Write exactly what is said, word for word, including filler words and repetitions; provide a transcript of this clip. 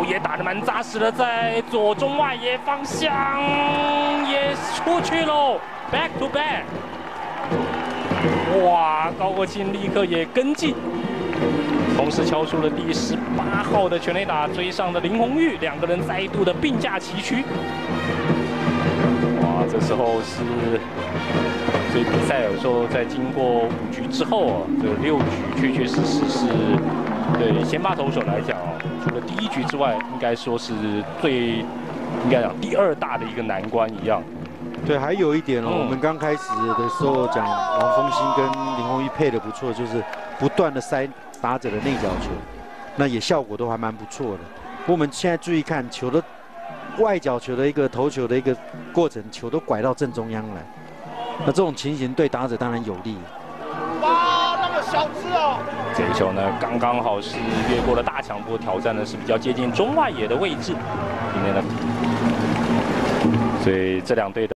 也打得蛮扎实的，在左中外野方向也出去喽 ，back to back。哇，高国庆立刻也跟进，同时敲出了第十八号的全垒打，追上了林红玉，两个人再度的并驾齐驱。哇，这时候是，所以比赛有时候在经过五局之后啊，这六局确确实实是。 对先发投手来讲哦，除了第一局之外，应该说是最应该讲第二大的一个难关一样。 对，还有一点哦， 嗯、 我们刚开始的时候讲王风兴跟林红玉配的不错，就是不断的塞打者的内角球，那也效果都还蛮不错的。不过我们现在注意看球的外角球的一个投球的一个过程，球都拐到正中央来，那这种情形对打者当然有利。 哇，那么小只哦！ 这一球呢，刚刚好是越过了大强波，挑战的是比较接近中外野的位置里面的，所以这两队的。